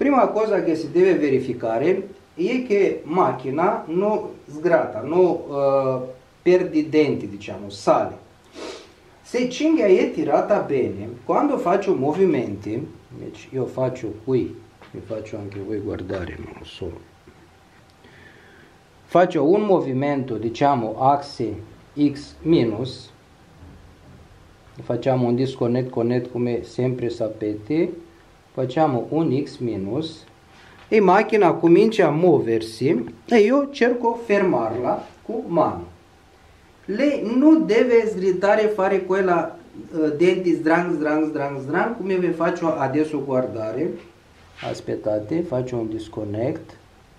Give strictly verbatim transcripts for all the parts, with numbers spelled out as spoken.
Prima cosa che si deve verificare è che macchina non sgrata, non uh, perde denti, diciamo, sale. Se cinghia è tirata bene, quando faccio movimenti, deci io faccio qui, vi faccio anche voi guardare, non so, faccio un movimento, diciamo, asse X minus, facciamo un disconnect connect come sempre sapete, facciamo un X minus e macchina comincia a muoversi e io cerco fermarla con mano. Lei non deve sgridare, fare quella uh, denti zdrang, zdrang, zdrang, zdrang, come vi faccio adesso guardare. Aspettate, faccio un disconnect.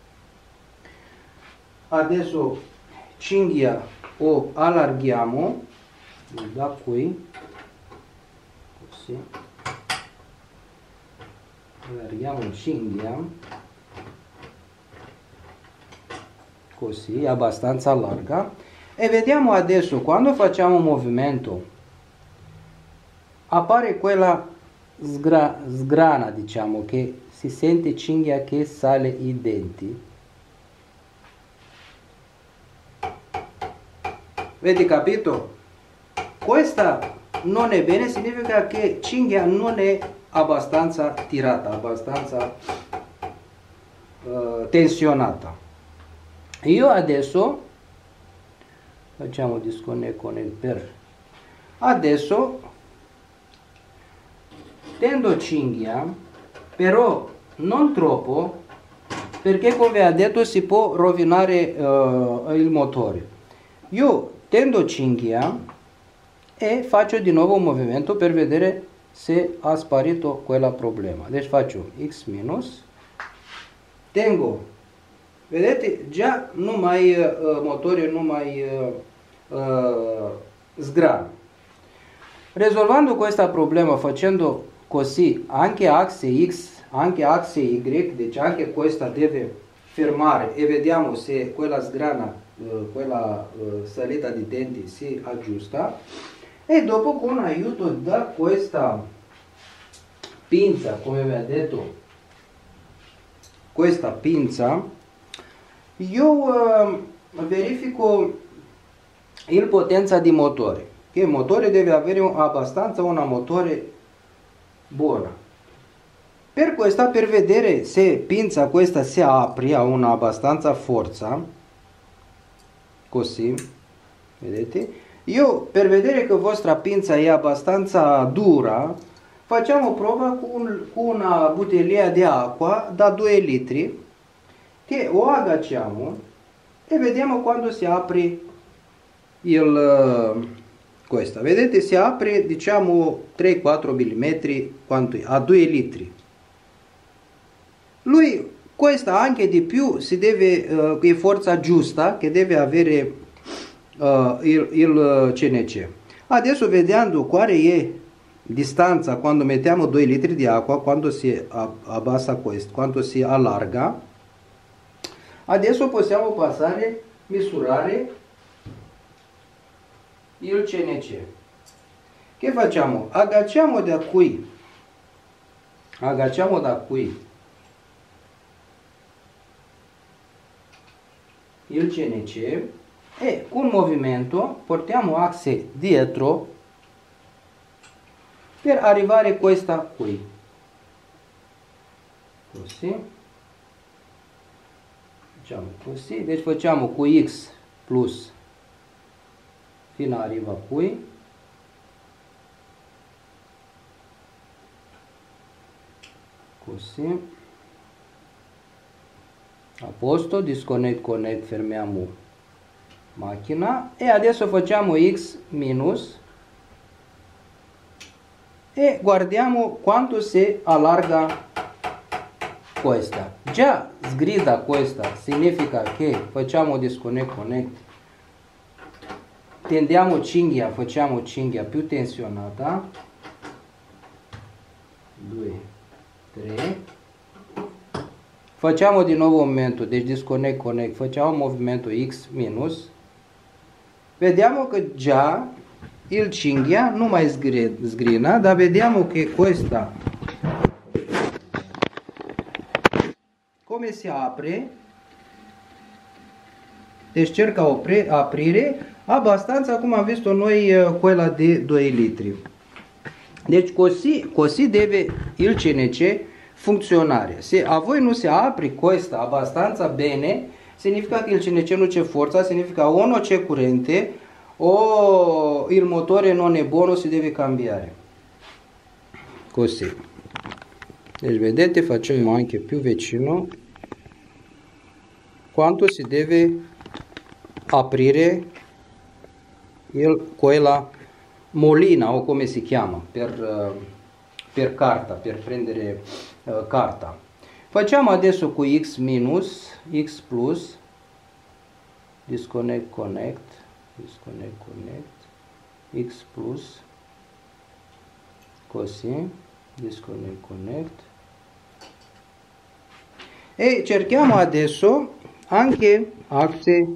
Adesso cinghia o allarghiamo da qui, così. Allarghiamo cinghia, così, abbastanza larga. E vediamo adesso, quando facciamo un movimento, appare quella sgra sgrana, diciamo, che si sente cinghia che sale i denti. Vedi, capito? Questa non è bene, significa che cinghia non è abbastanza tirata, abbastanza uh, tensionata. Io adesso facciamo disconnect con il per. Adesso tendo cinghia, però non troppo, perché come ha detto si può rovinare uh, il motore. Io tendo cinghia e faccio di nuovo un movimento per vedere se ha sparito quel problema. Deci faccio X minus, tengo, vedete, già non mai uh, motore non mai uh, uh, sgrana. Risolvendo questo problema facendo così, anche asse X, anche asse Y, deci anche questa deve fermare e vediamo se quella sgrana, uh, quella uh, salita di denti si aggiusta. E dopo, con aiuto da questa pinza, come vi ho detto, questa pinza, io uh, verifico il potenza di motore, che il motore deve avere un, abbastanza una motore buona. Per questa, per vedere se pinza questa si apre a una abbastanza forza, così, vedete? Io, per vedere che vostra pinza è abbastanza dura, facciamo prova con, con una bottiglia di acqua da due litri, che o agganciamo e vediamo quando si apre il, questa. Vedete, si apre, diciamo, tre quattro millimetri quanto, a due litri. Lui, questa anche di più, si deve, uh, è forza giusta, che deve avere Uh, il, il C N C. Adesso vedendo quale è distanza quando mettiamo due litri di acqua, quando si abbassa questo, quando si allarga, adesso possiamo passare, misurare il C N C. Che facciamo? Agganciamo da qui, agganciamo da qui il C N C e con movimento portiamo asse dietro per arrivare a questa qui, così, facciamo così, deci facciamo cu X plus fino arriva qui, così, a posto, disconnect, connect, fermiamo macchina e adesso facciamo X minus e guardiamo quanto si allarga questa. Già sgrida questa, significa che facciamo disconnect connect, tendiamo cinghia, facciamo cinghia più tensionata, due, tre, facciamo di nuovo un movimento, deci disconnect connect, facciamo un movimento X minus. Vediamo che già il cinghia non mai sgrina, da vediamo che questa come si apre, deci cerca opre, aprire abbastanza come am visto noi quella de due litri. Deci così, così deve il C N C funzionare. Se a voi non si apre questa abbastanza bene, significa che il C N C non c'è forza, significa o non c'è curente o il motore non è buono, si deve cambiare. Così. Deci vedete, facciamo anche più vicino quanto si deve aprire il, quella molina o come si chiama per, uh, per carta, per prendere uh, carta. Facciamo adesso cu X minus, X plus, disconnect, connect, disconnect, connect, X plus, così, disconnect, connect. E cerchiamo adesso anche axe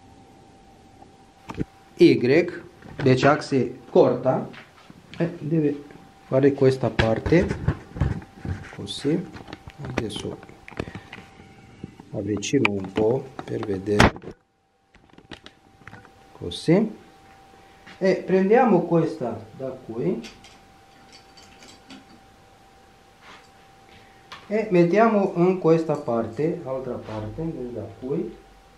Y, deci axe corta, e deve fare questa parte, così, adesso avvicino un po' per vedere, così, e prendiamo questa da qui e mettiamo in questa parte, altra parte, da qui,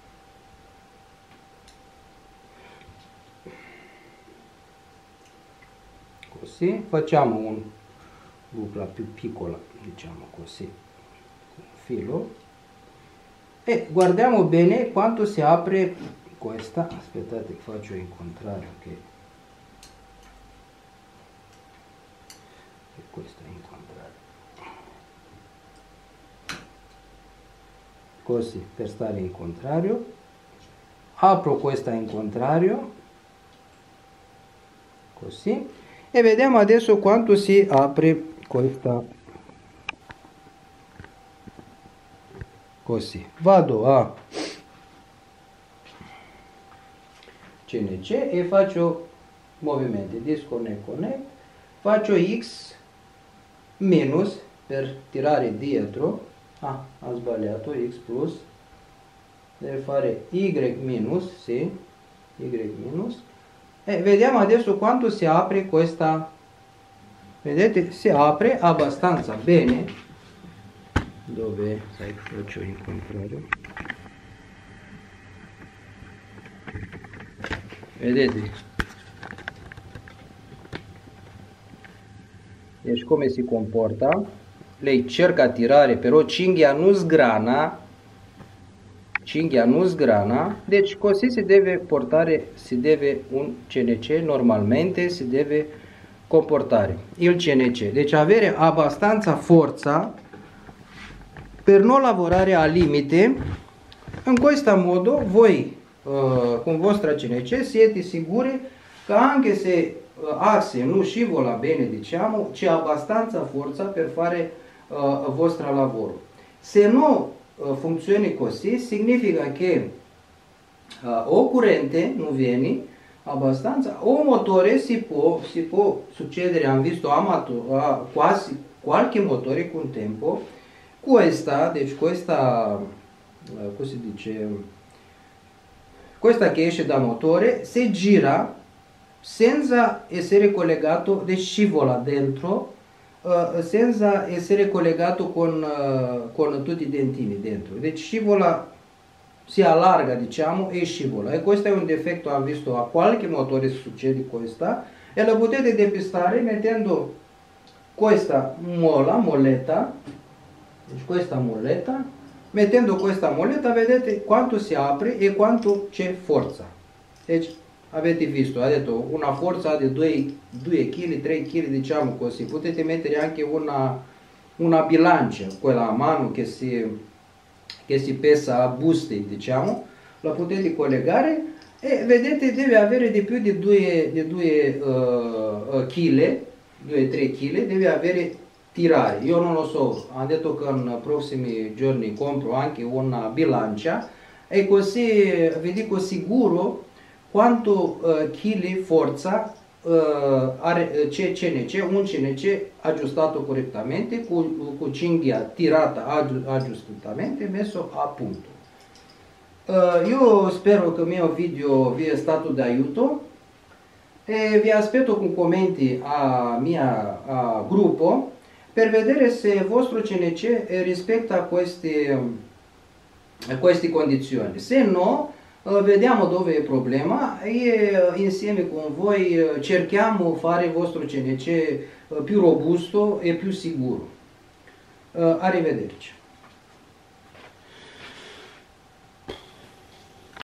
così, facciamo un bucla più piccola, diciamo così, un filo, e guardiamo bene quanto si apre questa. Aspettate che faccio il contrario, che, che questo è in contrario, così, per stare in contrario, apro questa in contrario, così, e vediamo adesso quanto si apre questa, così. Vado a C N C e faccio movimenti, disconnect, connect, faccio X minus per tirare dietro, ah, ho sbagliato, X plus, deve fare Y minus, sì, Y minus, e vediamo adesso quanto si apre questa, vedete, si apre abbastanza bene, dove, sai, faccio il contrario, vedete, deci come si comporta, lei cerca a tirare, però cinghia nu sgrana, cinghia nu sgrana, deci così si deve portare, si deve un C N C normalmente si deve comportare il C N C, deci avere abbastanza forza per non lavorare al limite. In questo modo voi uh, con vostra C N C siete sicuri che anche se uh, asse non scivola bene, diciamo, c'è abbastanza forza per fare uh, vostro lavoro. Se no funzioni così, significa che uh, o curente non viene abbastanza, o motore si può, si può succedere, am visto amato, uh, quasi qualche motore con tempo, questa, deci questa, uh, come si dice, questa che esce da motore, si gira senza essere collegato, deci scivola dentro, Uh, senza essere collegato con, uh, con tutti i dentini dentro, deci scivola, si allarga, diciamo, e scivola, e questo è un difetto, am visto a qualche motore succede questa, e lo potete depistare mettendo questa mola, moletta, deci questa moletta, mettendo questa moletta vedete quanto si apre e quanto c'è forza, deci avete visto, ha detto una forza di due chili, tre chili, diciamo così. Potete mettere anche una, una bilancia, quella a mano che si, che si pesa a buste, diciamo, la potete collegare e vedete deve avere di più di due chili, due tre chili, deve avere tirare. Io non lo so, ha detto che in prossimi giorni compro anche una bilancia e così vi dico sicuro quanto uh, chili forza are C C N C, un C N C aggiustato correttamente, cu, cu cinghia tirata aggiustamente, messo a punto. Io spero che il mio video vi è stato d'aiuto e vi aspetto con commenti a mia a gruppo per vedere se il vostro C N C rispetta queste, queste condizioni. Se no, vediamo dove è il problema e insieme con voi cerchiamo di fare il vostro C N C più robusto e più sicuro. Arrivederci.